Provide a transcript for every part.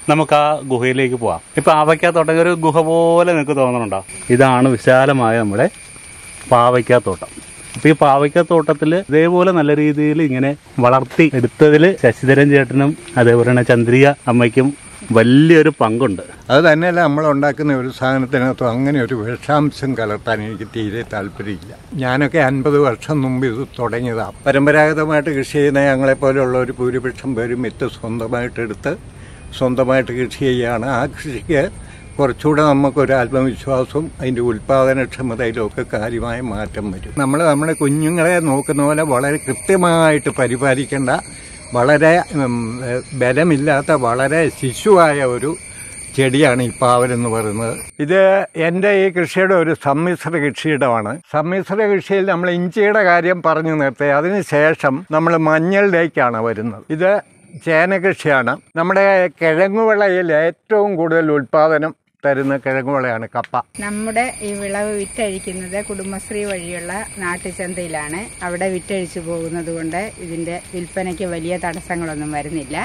നമുക്ക് ആ ഗുഹയിലേക്ക് പോവാം. ഇപ്പൊ പാവയ്ക്കാത്തോട്ടം ഒരു ഗുഹ പോലെ നിങ്ങൾക്ക് തോന്നുന്നുണ്ടോ? ഇതാണ് വിശാലമായ നമ്മുടെ പാവയ്ക്കാത്തോട്ടം. അപ്പൊ ഈ പാവയ്ക്കാത്തോട്ടത്തിൽ ഇതേപോലെ നല്ല രീതിയിൽ ഇങ്ങനെ വളർത്തി എടുത്തതിൽ ശശിധരൻ ചേട്ടനും അതേപോലെ തന്നെ ചന്ദ്രിക അമ്മയ്ക്കും വലിയൊരു പങ്കുണ്ട്. അത് തന്നെയല്ല, നമ്മൾ ഉണ്ടാക്കുന്ന ഒരു സാധനത്തിനകത്തും അങ്ങനെ ഒരു വിഷാംശം കലർത്താൻ എനിക്ക് തീരെ താല്പര്യമില്ല. ഞാനൊക്കെ 50 വർഷം മുമ്പ് ഇത് തുടങ്ങിയതാണ്. പരമ്പരാഗതമായിട്ട് കൃഷി ചെയ്യുന്ന ഞങ്ങളെപ്പോലെയുള്ള ഒരു ഭൂരിപക്ഷം പേരും വിത്ത് സ്വന്തമായിട്ടെടുത്ത് സ്വന്തമായിട്ട് കൃഷി ചെയ്യുകയാണ്. ആ കൃഷിക്ക് കുറച്ചുകൂടെ നമുക്കൊരു ആത്മവിശ്വാസവും അതിൻ്റെ ഉൽപ്പാദനക്ഷമതയിലൊക്കെ കാര്യമായ മാറ്റം വരും. നമ്മൾ നമ്മുടെ കുഞ്ഞുങ്ങളെ നോക്കുന്ന പോലെ വളരെ കൃത്യമായിട്ട് പരിപാലിക്കേണ്ട, വളരെ ബലമില്ലാത്ത, വളരെ ശിശുവായ ഒരു ചെടിയാണ് ഈ പാവലെന്ന് പറയുന്നത്. ഇത് എൻ്റെ ഈ കൃഷിയുടെ ഒരു സമ്മിശ്ര കൃഷിയിടമാണ്. സമ്മിശ്ര കൃഷിയിൽ നമ്മൾ ഇഞ്ചിയുടെ കാര്യം പറഞ്ഞു നിർത്തി, അതിനുശേഷം നമ്മൾ മഞ്ഞളിലേക്കാണ് വരുന്നത്. ഇത് ചേന കൃഷിയാണ്. നമ്മുടെ കിഴങ്ങുവിളയിൽ ഏറ്റവും കൂടുതൽ ഉൽപ്പാദനം തരുന്ന കിഴങ്ങുവിളയാണ് കപ്പ. നമ്മുടെ ഈ വിളവ് വിറ്റഴിക്കുന്നത് കുടുംബശ്രീ വഴിയുള്ള നാട്ടുചന്തയിലാണ്. അവിടെ വിറ്റഴിച്ചു പോകുന്നത് കൊണ്ട് ഇതിന്റെ വിൽപ്പനയ്ക്ക് വലിയ തടസ്സങ്ങളൊന്നും വരുന്നില്ല.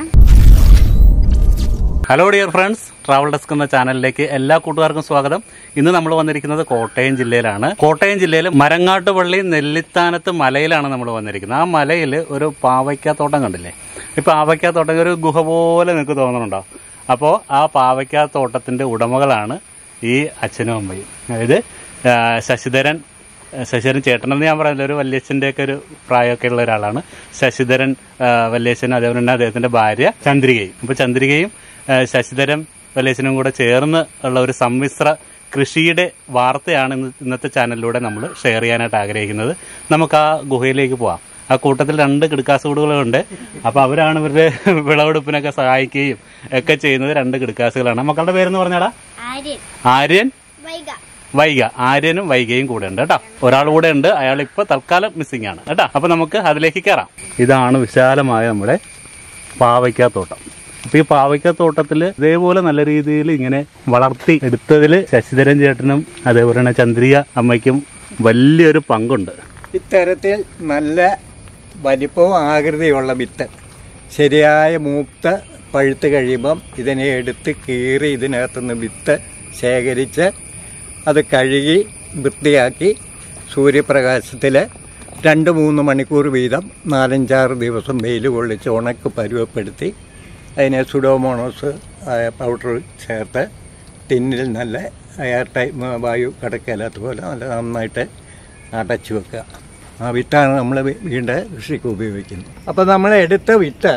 Hello dear friends, travel desk എന്ന ചാനലിലേക്ക് എല്ലാ കൂട്ടുകാർക്കും സ്വാഗതം. ഇന്ന് നമ്മൾ വന്നിരിക്കുന്നത് കോട്ടയം ജില്ലയിലാണ്. കോട്ടയം ജില്ലയിൽ മരങ്ങാട്ടുപള്ളി നെല്ലിത്താനത്ത് മലയിലാണ് നമ്മൾ വന്നിരിക്കുന്നത്. ആ മലയിൽ ഒരു പാവയ്ക്കാത്തോട്ടം കണ്ടില്ലേ? ഈ പാവയ്ക്കാത്തോട്ടം ഒരു ഗുഹ പോലെ നിങ്ങൾക്ക് തോന്നുന്നുണ്ടോ? അപ്പോൾ ആ പാവയ്ക്കാത്തോട്ടത്തിന്റെ ഉടമകളാണ് ഈ അച്ഛനും അമ്മയും. അതായത് ശശിധരൻ ചേട്ടനെന്ന് ഞാൻ പറയുന്നത് ഒരു വല്യച്ഛൻ്റെയൊക്കെ ഒരു പ്രായമൊക്കെ ഉള്ള ഒരാളാണ്. ശശിധരൻ വല്യച്ഛനും അതേപോലെ തന്നെ അദ്ദേഹത്തിന്റെ ഭാര്യ ചന്ദ്രികയും. അപ്പോൾ ചന്ദ്രികയും ശശിധരൻ വല്യച്ഛനും കൂടെ ചേർന്ന് ഉള്ള ഒരു സമ്മിശ്ര കൃഷിയുടെ വാർത്തയാണ് ഇന്നത്തെ ചാനലിലൂടെ നമ്മൾ ഷെയർ ചെയ്യാനായിട്ട് ആഗ്രഹിക്കുന്നത്. നമുക്ക് ആ ഗുഹയിലേക്ക് പോവാം. ആ കൂട്ടത്തിൽ 2 കിടക്കാസുകൂടുകളുണ്ട്. അപ്പോൾ അവരാണ് ഇവരുടെ വിളവെടുപ്പിനൊക്കെ സഹായിക്കുകയും ഒക്കെ ചെയ്യുന്നത്. 2 കിടക്കാസുകളാണ്. മക്കളുടെ പേരെന്ന് പറഞ്ഞാടാ? ആര്യൻ, വൈഗ. ആര്യനും വൈഗയും കൂടെ ഉണ്ട് കേട്ടോ. ഒരാൾ കൂടെ ഉണ്ട്, അയാൾ ഇപ്പൊ തൽക്കാലം മിസ്സിംഗ് ആണ് കേട്ടോ. അപ്പൊ നമുക്ക് അതിലേക്ക് കയറാം. ഇതാണ് വിശാലമായ നമ്മുടെ പാവയ്ക്കാത്തോട്ടം. അപ്പൊ ഈ പാവയ്ക്കാത്തോട്ടത്തിൽ ഇതേപോലെ നല്ല രീതിയിൽ ഇങ്ങനെ വളർത്തി എടുത്തതിൽ ശശിധരൻ ചേട്ടനും അതേപോലെ തന്നെ ചന്ദ്രിക അമ്മയ്ക്കും വലിയൊരു പങ്കുണ്ട്. ഇത്തരത്തിൽ നല്ല വലിപ്പവും ആകൃതിയുള്ള വിത്ത് ശരിയായ മൂത്ത് പഴുത്ത് കഴിയുമ്പം ഇതിനെ എടുത്ത് കീറി ഇതിനകത്തുനിന്ന് വിത്ത് ശേഖരിച്ച് അത് കഴുകി വൃത്തിയാക്കി സൂര്യപ്രകാശത്തിൽ 2-3 മണിക്കൂർ വീതം 4-5 ദിവസം വെയിൽ കൊള്ളിച്ച് ഉണക്ക് പരുവപ്പെടുത്തി അതിനെ സുഡോമോണോസ് പൗഡർ ചേർത്ത് ടിന്നിൽ നല്ല എയർ ടൈം വായു കടക്കല്ലാത്ത പോലെ നല്ല നന്നായിട്ട് അടച്ചു വെക്കുക. ആ വിത്താണ് നമ്മൾ വീണ്ടും കൃഷിക്ക് ഉപയോഗിക്കുന്നത്. അപ്പോൾ നമ്മൾ എടുത്ത വിത്ത്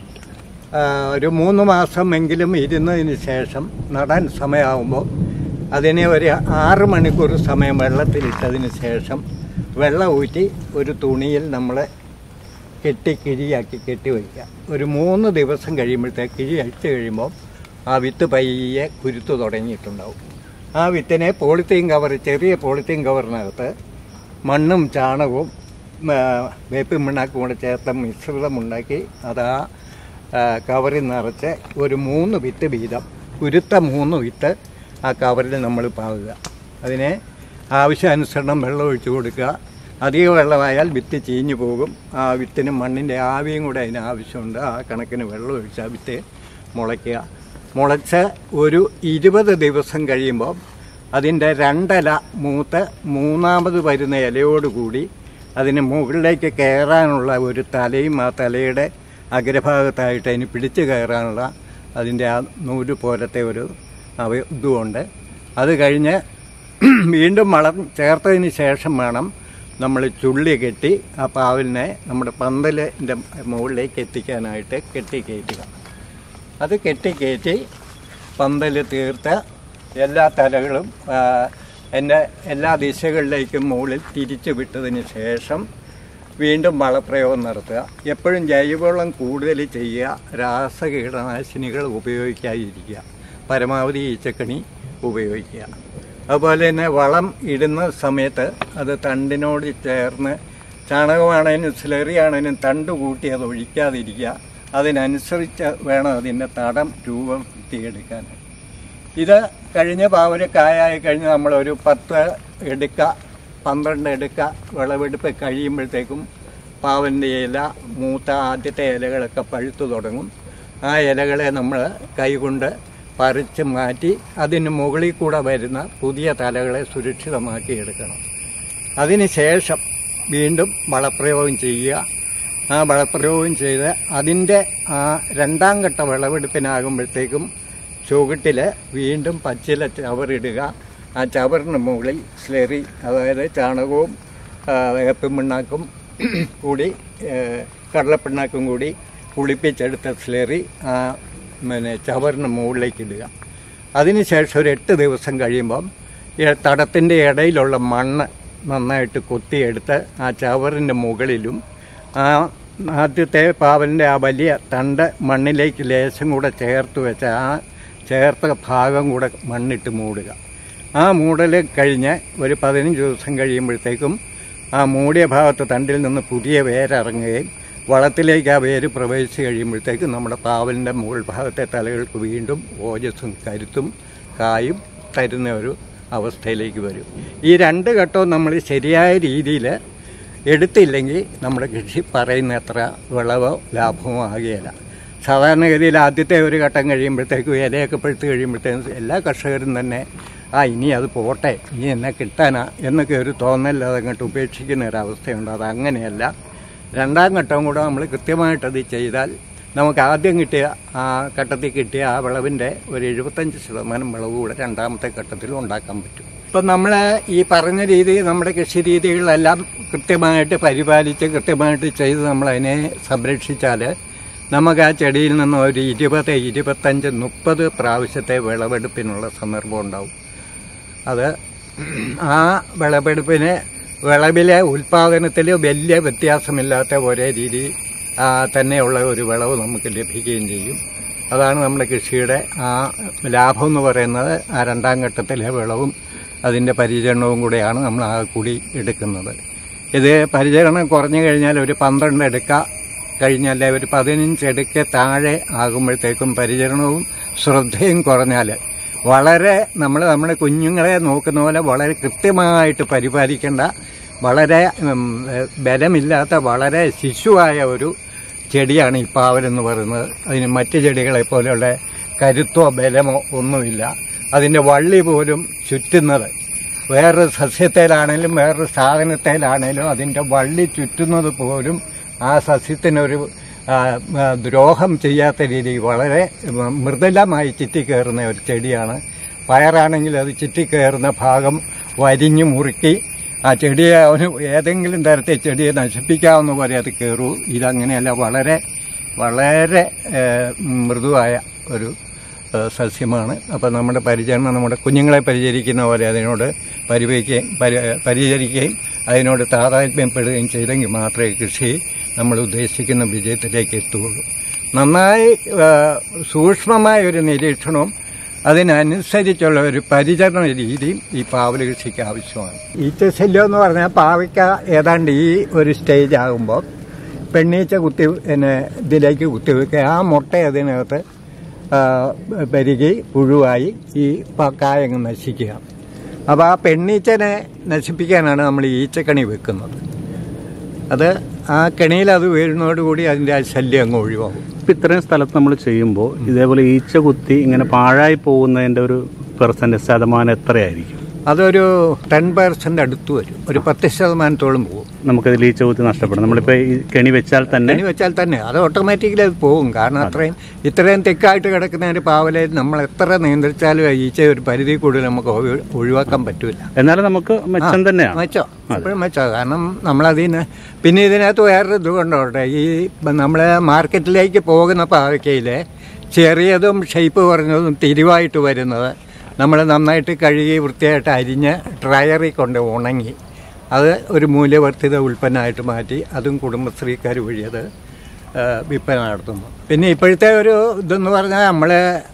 ഒരു 3 മാസമെങ്കിലും ഇരുന്നതിന് ശേഷം നടാൻ സമയമാകുമ്പോൾ അതിനെ ഒരു 6 മണിക്കൂർ സമയം വെള്ളത്തിലിട്ടതിന് ശേഷം വെള്ളം ഊറ്റി ഒരു തുണിയിൽ നമ്മൾ കിഴിയാക്കി കെട്ടി വയ്ക്കുക. ഒരു 3 ദിവസം കഴിയുമ്പോഴത്തേക്ക് കിഴി അഴിച്ചു കഴിയുമ്പോൾ ആ വിത്ത് പയ്യെ കുരുത്ത് തുടങ്ങിയിട്ടുണ്ടാവും. ആ വിത്തിനെ ചെറിയ പോളിത്തീൻ കവറിനകത്ത് മണ്ണും ചാണകവും വേപ്പിൻ പിണ്ണാക്കും കൂടെ ചേർത്ത മിശ്രിതമുണ്ടാക്കി അത് ആ കവറിൽ നിറച്ച് ഒരു 3 വിത്ത് വീതം, കുരുത്ത 3 വിത്ത് ആ കവറിൽ നമ്മൾ പാകുക. അതിനെ ആവശ്യാനുസരണം വെള്ളം ഒഴിച്ചു കൊടുക്കുക. അധിക വെള്ളമായാൽ വിത്ത് ചീഞ്ഞു പോകും. ആ വിത്തിന് മണ്ണിൻ്റെ ആവിയും കൂടെ അതിന് ആവശ്യമുണ്ട്. ആ കണക്കിന് വെള്ളം ഒഴിച്ചാൽ വിത്ത് മുളയ്ക്കുക. മുളച്ച് ഒരു 20 ദിവസം കഴിയുമ്പോൾ അതിൻ്റെ 2 ഇല മൂത്ത് 3ാമത് വരുന്ന ഇലയോടുകൂടി അതിന് മുകളിലേക്ക് കയറാനുള്ള ഒരു തലയും ആ തലയുടെ അഗ്രഭാഗത്തായിട്ട് അതിന് പിടിച്ച് കയറാനുള്ള അതിൻ്റെ ആ നൂല് പോലത്തെ ഒരു ഇതുകൊണ്ട് അത് കഴിഞ്ഞ് വീണ്ടും വളം ചേർത്തതിന് ശേഷം വേണം നമ്മൾ ചുള്ളി കെട്ടി ആ പാവലിനെ നമ്മുടെ പന്തലിൻ്റെ മുകളിലേക്ക് എത്തിക്കാനായിട്ട് കെട്ടിക്കയറ്റുക. അത് കെട്ടിക്കയറ്റി പന്തൽ തീർത്ത് എല്ലാ തലകളും എല്ലാ ദിശകളിലേക്കും മുകളിൽ തിരിച്ചു വിട്ടതിന് ശേഷം വീണ്ടും വളപ്രയോഗം നടത്തുക. എപ്പോഴും ജൈവവളം കൂടുതൽ ചെയ്യുക. രാസകീടനാശിനികൾ ഉപയോഗിക്കാതിരിക്കുക. പരമാവധി ഈച്ചക്കണി ഉപയോഗിക്കുക. അതുപോലെ തന്നെ വളം ഇടുന്ന സമയത്ത് അത് തണ്ടിനോട് ചേർന്ന് ചാണകമാണേലും സ്ലറി ആണേലും തണ്ട് കൂട്ടി അത് ഒഴിക്കാതിരിക്കുക. അതിനനുസരിച്ച് വേണം അതിൻ്റെ തടം രൂപപ്പെടുത്തിയെടുക്കാൻ. ഇത് കഴിഞ്ഞ പാവല് കായായി കഴിഞ്ഞ് നമ്മളൊരു 10 എടുക്ക 12 എടുക്ക വിളവെടുപ്പ് കഴിയുമ്പോഴത്തേക്കും പാവലിൻ്റെ ഇല മൂത്ത ആദ്യത്തെ ഇലകളൊക്കെ പഴുത്തു തുടങ്ങും. ആ ഇലകളെ നമ്മൾ കൈകൊണ്ട് പറിച്ച് മാറ്റി അതിന് മുകളിൽ കൂടെ വരുന്ന പുതിയ തലകളെ സുരക്ഷിതമാക്കി എടുക്കണം. അതിന് ശേഷം വീണ്ടും വളപ്രയോഗം ചെയ്യുക. ആ വളപ്രയോഗം ചെയ്ത് അതിൻ്റെ ആ രണ്ടാം ഘട്ട വിളവെടുപ്പിനാകുമ്പോഴത്തേക്കും ചുവട്ടിൽ വീണ്ടും പച്ചില ചവറിടുക. ആ ചവറിന് മുകളിൽ സ്ലറി, അതായത് ചാണകവും വേപ്പിൻ പിണ്ണാക്കും കൂടി കടലപ്പിണ്ണാക്കും കൂടി പുളിപ്പിച്ചെടുത്ത സ്ലറി ആ ചവറിന് മുകളിലേക്ക് ഇടുക. അതിനുശേഷം ഒരു 8 ദിവസം കഴിയുമ്പം തടത്തിൻ്റെ ഇടയിലുള്ള മണ്ണ് നന്നായിട്ട് കൊത്തിയെടുത്ത് ആ ചവറിൻ്റെ മുകളിലും ആ ആദ്യത്തെ പാവലിൻ്റെ ആ വലിയ തണ്ട് മണ്ണിലേക്ക് ലേശം കൂടെ ചേർത്ത് വെച്ച് ആ ചേർത്ത ഭാഗം കൂടെ മണ്ണിട്ട് മൂടുക. ആ മൂടൽ കഴിഞ്ഞ് ഒരു 15 ദിവസം കഴിയുമ്പോഴത്തേക്കും ആ മൂടിയ ഭാഗത്ത് തണ്ടിൽ നിന്ന് പുതിയ വേരിറങ്ങുകയും വളത്തിലേക്ക് ആ വേര് പ്രവേശിച്ച് കഴിയുമ്പോഴത്തേക്കും നമ്മുടെ പാവലിൻ്റെ മുകൾ ഭാഗത്തെ തലകൾക്ക് വീണ്ടും ഓജസ്സും കരുത്തും കായും തരുന്ന ഒരു അവസ്ഥയിലേക്ക് വരും. ഈ 2 ഘട്ടവും നമ്മൾ ശരിയായ രീതിയിൽ എടുത്തില്ലെങ്കിൽ നമ്മുടെ കൃഷി പറയുന്ന അത്ര വിളവോ ലാഭമോ ആകുകയില്ല. സാധാരണഗതിയിൽ ആദ്യത്തെ ഒരു ഘട്ടം കഴിയുമ്പോഴത്തേക്കും ഇലയൊക്കെ പഴുത്ത് കഴിയുമ്പോഴത്തേക്കും എല്ലാ കർഷകരും തന്നെ ഇനി അത് പോട്ടെ, ഇനി എന്നെ കിട്ടാനാ എന്നൊക്കെ ഒരു തോന്നല്ലാതെ അങ്ങോട്ട് ഉപേക്ഷിക്കുന്ന ഒരവസ്ഥയുണ്ട്. അതങ്ങനെയല്ല. രണ്ടാം ഘട്ടവും കൂടെ നമ്മൾ കൃത്യമായിട്ടത് ചെയ്താൽ നമുക്ക് ആദ്യം കിട്ടിയ ആ ഘട്ടത്തിൽ കിട്ടിയ ആ വിളവിൻ്റെ ഒരു 75% വിളവ് കൂടെ രണ്ടാമത്തെ ഘട്ടത്തിൽ ഉണ്ടാക്കാൻ പറ്റും. ഇപ്പം നമ്മൾ ഈ പറഞ്ഞ രീതി, നമ്മുടെ കൃഷി രീതികളെല്ലാം കൃത്യമായിട്ട് പരിപാലിച്ച് കൃത്യമായിട്ട് ചെയ്ത് നമ്മളതിനെ സംരക്ഷിച്ചാൽ നമുക്ക് ആ ചെടിയിൽ നിന്ന് ഒരു 20, 25, 30 പ്രാവശ്യത്തെ വിളവെടുപ്പിനുള്ള സന്ദർഭം ഉണ്ടാവും. അത് ആ വിളവിലെ ഉൽപ്പാദനത്തിൽ വലിയ വ്യത്യാസമില്ലാത്ത ഒരേ രീതി തന്നെയുള്ള ഒരു വിളവ് നമുക്ക് ലഭിക്കുകയും ചെയ്യും. അതാണ് നമ്മുടെ കൃഷിയുടെ ആ ലാഭം എന്ന് പറയുന്നത്. ആ രണ്ടാം ഘട്ടത്തിലെ വിളവും അതിൻ്റെ പരിചരണവും കൂടെയാണ് നമ്മൾ ആ കൂടി എടുക്കുന്നത്. ഇത് പരിചരണം കുറഞ്ഞു കഴിഞ്ഞാൽ ഒരു 12 എടുക്ക കഴിഞ്ഞാൽ ഒരു 15 എടുക്ക താഴെ ആകുമ്പോഴത്തേക്കും പരിചരണവും ശ്രദ്ധയും കുറഞ്ഞാൽ വളരെ നമ്മുടെ കുഞ്ഞുങ്ങളെ നോക്കുന്ന പോലെ വളരെ കൃത്യമായിട്ട് പരിപാലിക്കേണ്ട, വളരെ ബലമില്ലാത്ത വളരെ ശിശുവായ ഒരു ചെടിയാണ് ഈ പാവലെന്ന് പറയുന്നത്. അതിന് മറ്റ് ചെടികളെ പോലെയുള്ള കരുത്തോ ബലമോ ഒന്നുമില്ല. അതിൻ്റെ വള്ളി പോലും ചുറ്റുന്നത് വേറൊരു സസ്യത്തേലാണേലും വേറൊരു സാധനത്തേലാണേലും അതിൻ്റെ വള്ളി ചുറ്റുന്നത് പോലും ആ സസ്യത്തിനൊരു ദ്രോഹം ചെയ്യാത്ത രീതിയിൽ വളരെ മൃദുലമായി ചുറ്റിക്കയറുന്ന ഒരു ചെടിയാണ്. പയറാണെങ്കിൽ അത് ചുറ്റിക്കയറുന്ന ഭാഗം വരിഞ്ഞു മുറുക്കി ആ ചെടിയെ അവന് ഏതെങ്കിലും തരത്തിൽ ചെടിയെ നശിപ്പിക്കാവുന്ന പോലെ അത് കയറൂ. ഇതങ്ങനെയല്ല, വളരെ വളരെ മൃദുവായ ഒരു സസ്യമാണ്. അപ്പം നമ്മുടെ പരിചരണം നമ്മുടെ കുഞ്ഞുങ്ങളെ പരിചരിക്കുന്ന പോലെ അതിനോട് പരിചരിക്കുകയും അതിനോട് താതാത്മ്യപ്പെടുകയും ചെയ്തെങ്കിൽ മാത്രമേ കൃഷി നമ്മൾ ഉദ്ദേശിക്കുന്ന വിജയത്തിലേക്ക് എത്തുകയുള്ളൂ. നന്നായി സൂക്ഷ്മമായ ഒരു നിരീക്ഷണവും അതിനനുസരിച്ചുള്ള ഒരു പരിചരണ രീതിയും ഈ പാവല് കൃഷിക്ക് ആവശ്യമാണ്. ഈച്ചശല്യം എന്ന് പറഞ്ഞാൽ പാവയ്ക്ക ഏതാണ്ട് ഈ ഒരു സ്റ്റേജ് ആകുമ്പോൾ പെണ്ണീച്ച ഇതിലേക്ക് കുത്തിവെക്കുക. ആ മുട്ട അതിനകത്ത് പെരുകി പുഴുവായി ഈ കായങ്ങ് നശിക്കുക. അപ്പോൾ ആ പെണ്ണീച്ചനെ നശിപ്പിക്കാനാണ് നമ്മൾ ഈച്ചക്കണി വെക്കുന്നത്. അത് ആ കെണിയിൽ അത് വീഴുന്നതോടുകൂടി അതിൻ്റെ ആ ശല്യം അങ്ങ് ഒഴിവാകും. ഇപ്പം ഇത്രയും സ്ഥലത്ത് നമ്മൾ ചെയ്യുമ്പോൾ ഇതേപോലെ ഈച്ച കുത്തി ഇങ്ങനെ പാഴായി പോകുന്നതിൻ്റെ ഒരു ശതമാനം എത്രയായിരിക്കും? അതൊരു 10% അടുത്ത് വരും. ഒരു 10% പോകും. നമുക്കതിൽ ഈച്ച കുത്തി നഷ്ടപ്പെടും. നമ്മളിപ്പോൾ ഈ കെണി വെച്ചാൽ തന്നെ അത് ഓട്ടോമാറ്റിക്കലി അത് പോകും. കാരണം ഇത്രയും തെക്കായിട്ട് കിടക്കുന്ന ഒരു പാവലെ നമ്മൾ എത്ര നിയന്ത്രിച്ചാലും ഈച്ച ഒരു പരിധി കൂടുതൽ നമുക്ക് ഒഴിവാക്കാൻ പറ്റില്ല. എന്നാലും നമുക്ക് മെച്ചം തന്നെയാണ്. മെച്ചം എപ്പോഴും മെച്ചം. കാരണം നമ്മളതിന് പിന്നെ ഇതിനകത്ത് വേറൊരു ഇത് കൊണ്ടോട്ടെ, ഈ നമ്മൾ മാർക്കറ്റിലേക്ക് പോകുന്ന പാവയ്ക്കയിൽ ചെറിയതും ഷേപ്പ് കുറഞ്ഞതും തിരിവായിട്ട് വരുന്നത് നമ്മൾ നന്നായിട്ട് കഴുകി വൃത്തിയായിട്ട് അരിഞ്ഞ് ഡ്രയറിൽ കൊണ്ട് ഉണങ്ങി അത് ഒരു മൂല്യവർദ്ധിത ഉൽപ്പന്നമായിട്ട് മാറ്റി അതും കുടുംബശ്രീക്കാർ വഴി അത് വിൽപ്പന നടത്തുന്നു. പിന്നെ ഇപ്പോഴത്തെ ഒരു ഇതെന്ന് പറഞ്ഞാൽ നമ്മൾ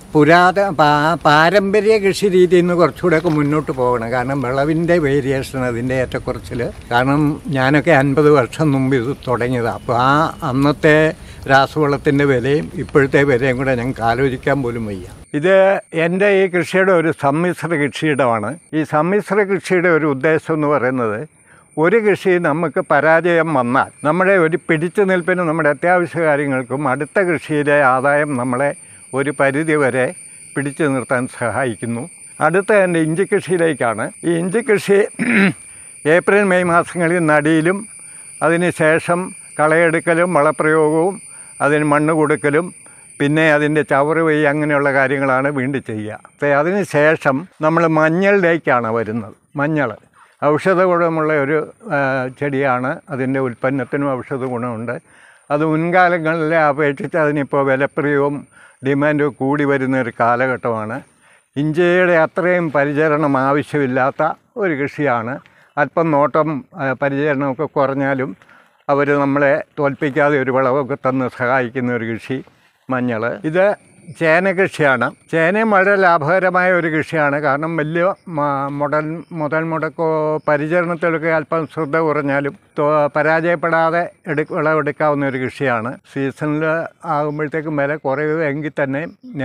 പാരമ്പര്യ കൃഷി രീതിയിൽ നിന്ന് കുറച്ചുകൂടെയൊക്കെ മുന്നോട്ട് പോകണം. കാരണം വിളവിൻ്റെ വേരിയേഷൻ, അതിൻ്റെ ഏറ്റക്കുറച്ചിൽ. കാരണം ഞാനൊക്കെ 50 വർഷം മുമ്പ് ഇത് തുടങ്ങിയതാണ്. അപ്പോൾ ആ അന്നത്തെ രാസവളത്തിൻ്റെ വിലയും ഇപ്പോഴത്തെ വിലയും കൂടെ ഞങ്ങൾക്ക് ആലോചിക്കാൻ പോലും വയ്യ. ഇത് എൻ്റെ ഈ കൃഷിയുടെ ഒരു സമ്മിശ്ര കൃഷിയിടമാണ്. ഈ സമ്മിശ്ര കൃഷിയുടെ ഒരു ഉദ്ദേശം എന്ന് പറയുന്നത് ഒരു കൃഷി നമുക്ക് പരാജയം വന്നാൽ നമ്മുടെ ഒരു പിടിച്ചു നിൽപ്പിനും നമ്മുടെ അത്യാവശ്യ കാര്യങ്ങൾക്കും അടുത്ത കൃഷിയിലെ ആദായം നമ്മളെ ഒരു പരിധി വരെ പിടിച്ചു നിർത്താൻ സഹായിക്കുന്നു. അടുത്ത എൻ്റെ ഇഞ്ചി കൃഷിയിലേക്കാണ്. ഈ ഇഞ്ചി കൃഷി ഏപ്രിൽ മെയ് മാസങ്ങളിൽ നടിയിലും അതിന് ശേഷം കളയെടുക്കലും വളപ്രയോഗവും അതിന് മണ്ണ് കൊടുക്കലും പിന്നെ അതിൻ്റെ ചവറ് വെയ്യ് അങ്ങനെയുള്ള കാര്യങ്ങളാണ് വീണ്ടും ചെയ്യുക. അപ്പോൾ അതിന് ശേഷം നമ്മൾ മഞ്ഞളിലേക്കാണ് വരുന്നത്. മഞ്ഞൾ ഔഷധ ഗുണമുള്ള ഒരു ചെടിയാണ്. അതിൻ്റെ ഉൽപ്പന്നത്തിനും ഔഷധ ഗുണമുണ്ട്. അത് മുൻകാലങ്ങളിലെ അപേക്ഷിച്ച് അതിനിപ്പോൾ വിലപ്രിയവും ഡിമാൻഡും കൂടി വരുന്ന ഒരു കാലഘട്ടമാണ്. ഇഞ്ചിയുടെ അത്രയും പരിചരണം ആവശ്യമില്ലാത്ത ഒരു കൃഷിയാണ്. അല്പം നോട്ടം പരിചരണമൊക്കെ കുറഞ്ഞാലും അവർ നമ്മളെ തോൽപ്പിക്കാതെ ഒരു വിളവൊക്കെ തന്ന് സഹായിക്കുന്ന ഒരു കൃഷി മഞ്ഞൾ. ഇത് ചേന കൃഷിയാണ്. ചേനയും വളരെ ലാഭകരമായ ഒരു കൃഷിയാണ്. കാരണം വലിയ മുതൽ മുടക്കോ പരിചരണത്തിലൊക്കെ അല്പം ശ്രദ്ധ കുറഞ്ഞാലും പരാജയപ്പെടാതെ വിളവെടുക്കാവുന്ന ഒരു കൃഷിയാണ്. സീസണിൽ ആകുമ്പോഴത്തേക്കും വില കുറയുമെങ്കിൽ തന്നെ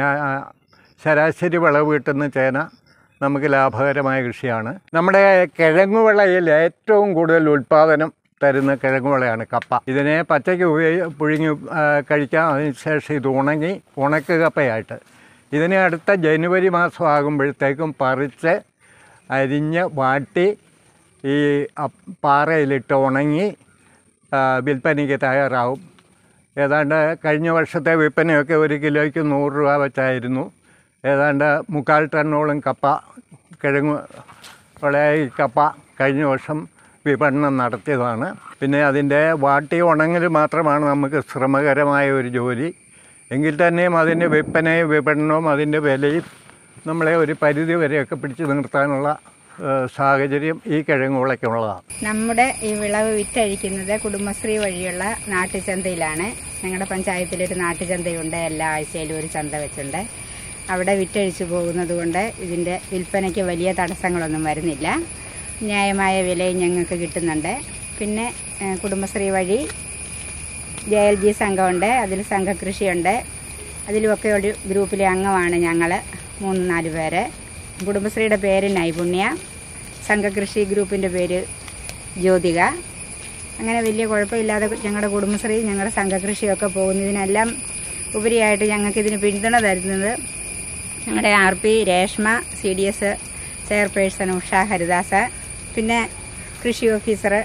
ശരാശരി വിളവ് കിട്ടുന്ന ചേന നമുക്ക് ലാഭകരമായ കൃഷിയാണ്. നമ്മുടെ കിഴങ്ങുവിളയിൽ ഏറ്റവും കൂടുതൽ ഉൽപ്പാദനം തരുന്ന കിഴങ്ങുവിളയാണ് കപ്പ. ഇതിനെ പച്ചയ്ക്ക് പുഴുങ്ങി കഴിക്കാം. അതിനുശേഷം ഇത് ഉണക്ക് കപ്പയായിട്ട് ഇതിനെ അടുത്ത ജനുവരി മാസം ആകുമ്പോഴത്തേക്കും പറിച്ച് അരിഞ്ഞ് വാട്ടി ഈ പാറയിലിട്ട് ഉണങ്ങി വിൽപ്പനയ്ക്ക് തയ്യാറാവും. ഏതാണ്ട് കഴിഞ്ഞ വർഷത്തെ വിൽപ്പനയൊക്കെ ഒരു കിലോയ്ക്ക് 100 രൂപ വെച്ചായിരുന്നു. ഏതാണ്ട് 3/4 ടണ്ണോളം കപ്പ കിഴങ്ങ് വിളയായി കപ്പ കഴിഞ്ഞ വർഷം വിപണനം നടത്തിയതാണ്. പിന്നെ അതിൻ്റെ വാട്ടി ഉണങ്ങൽ മാത്രമാണ് നമുക്ക് ശ്രമകരമായ ഒരു ജോലി. എങ്കിൽ തന്നെയും അതിൻ്റെ വിൽപ്പനയും വിപണനവും അതിൻ്റെ വിലയും നമ്മളെ ഒരു പരിധി വരെയൊക്കെ പിടിച്ചു നിർത്താനുള്ള സാഹചര്യം ഈ കിഴങ്ങുവിളയ്ക്കുള്ളതാണ്. നമ്മുടെ ഈ വിളവ് വിറ്റഴിക്കുന്നത് കുടുംബശ്രീ വഴിയുള്ള നാട്ടുചന്തയിലാണ്. ഞങ്ങളുടെ പഞ്ചായത്തിലൊരു നാട്ടുചന്തയുണ്ട്. എല്ലാ ആഴ്ചയിലും ഒരു ചന്ത വെച്ചുണ്ട്. അവിടെ വിറ്റഴിച്ചു പോകുന്നത് കൊണ്ട് ഇതിൻ്റെ വിൽപ്പനയ്ക്ക് വലിയ തടസ്സങ്ങളൊന്നും വരുന്നില്ല. ന്യായമായ വിലയും ഞങ്ങൾക്ക് കിട്ടുന്നുണ്ട്. പിന്നെ കുടുംബശ്രീ വഴി JLG സംഘമുണ്ട്. അതിൽ സംഘകൃഷിയുണ്ട്. അതിലുമൊക്കെ ഒരു ഗ്രൂപ്പിലെ അംഗമാണ് ഞങ്ങൾ 3-4 പേര്. കുടുംബശ്രീയുടെ പേര് നൈപുണ്യ, സംഘകൃഷി ഗ്രൂപ്പിൻ്റെ പേര് ജ്യോതിക. അങ്ങനെ വലിയ കുഴപ്പമില്ലാതെ ഞങ്ങളുടെ കുടുംബശ്രീ ഞങ്ങളുടെ സംഘകൃഷിയൊക്കെ പോകുന്നതിനെല്ലാം ഉപരിയായിട്ട് ഞങ്ങൾക്കിതിന് പിന്തുണ തരുന്നത് ഞങ്ങളുടെ RP Reshma, CDS chairperson Usha Haridas, പിന്നെ കൃഷി ഓഫീസർ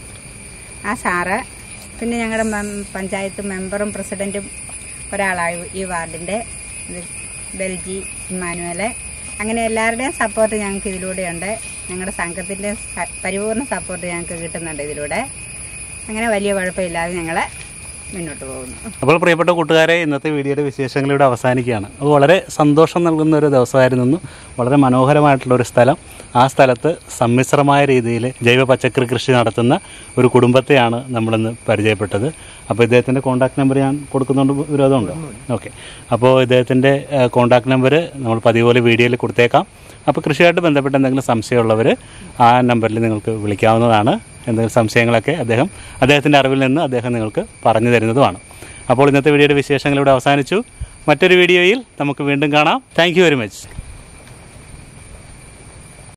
സാറ്, പിന്നെ ഞങ്ങളുടെ പഞ്ചായത്ത് മെമ്പറും പ്രസിഡൻറ്റും ഒരാളായി ഈ വാർഡിൻ്റെ ബെൽജി ഇമ്മാനുവൽ. അങ്ങനെ എല്ലാവരുടെയും സപ്പോർട്ട് ഞങ്ങൾക്ക് ഇതിലൂടെയുണ്ട്. ഞങ്ങളുടെ സംഘത്തിൻ്റെ പരിപൂർണ സപ്പോർട്ട് ഞങ്ങൾക്ക് കിട്ടുന്നുണ്ട് ഇതിലൂടെ. അങ്ങനെ വലിയ കുഴപ്പമില്ലാതെ ഞങ്ങൾ മുന്നോട്ട് പോകുന്നു. അപ്പോൾ പ്രിയപ്പെട്ട കൂട്ടുകാരെ, ഇന്നത്തെ വീഡിയോയുടെ വിശേഷങ്ങൾ ഇവിടെ അവസാനിക്കുകയാണ്. അത് വളരെ സന്തോഷം നൽകുന്ന ഒരു ദിവസമായിരുന്നു. വളരെ മനോഹരമായിട്ടുള്ളൊരു സ്ഥലം. ആ സ്ഥലത്ത് സമ്മിശ്രമായ രീതിയിൽ ജൈവ പച്ചക്കറി കൃഷി നടത്തുന്ന ഒരു കുടുംബത്തെയാണ് നമ്മളിന്ന് പരിചയപ്പെട്ടത്. അപ്പോൾ ഇദ്ദേഹത്തിൻ്റെ കോൺടാക്ട് നമ്പർ ഞാൻ കൊടുക്കുന്നുണ്ട്. വിരോധമുണ്ടോ? ഓക്കെ. അപ്പോൾ ഇദ്ദേഹത്തിൻ്റെ കോൺടാക്ട് നമ്പർ നമ്മൾ പതിപോലെ വീഡിയോയിൽ കൊടുത്തേക്കാം. അപ്പോൾ കൃഷിയായിട്ട് ബന്ധപ്പെട്ട എന്തെങ്കിലും സംശയമുള്ളവർ ആ നമ്പറിൽ നിങ്ങൾക്ക് വിളിക്കാവുന്നതാണ്. എന്തെങ്കിലും സംശയങ്ങളൊക്കെ അദ്ദേഹത്തിൻ്റെ അറിവിൽ നിന്ന് അദ്ദേഹം നിങ്ങൾക്ക് പറഞ്ഞു തരുന്നതുമാണ്. അപ്പോൾ ഇന്നത്തെ വീഡിയോയുടെ വിശേഷങ്ങൾ ഇവിടെ അവസാനിച്ചു. മറ്റൊരു വീഡിയോയിൽ നമുക്ക് വീണ്ടും കാണാം. Thank you very much.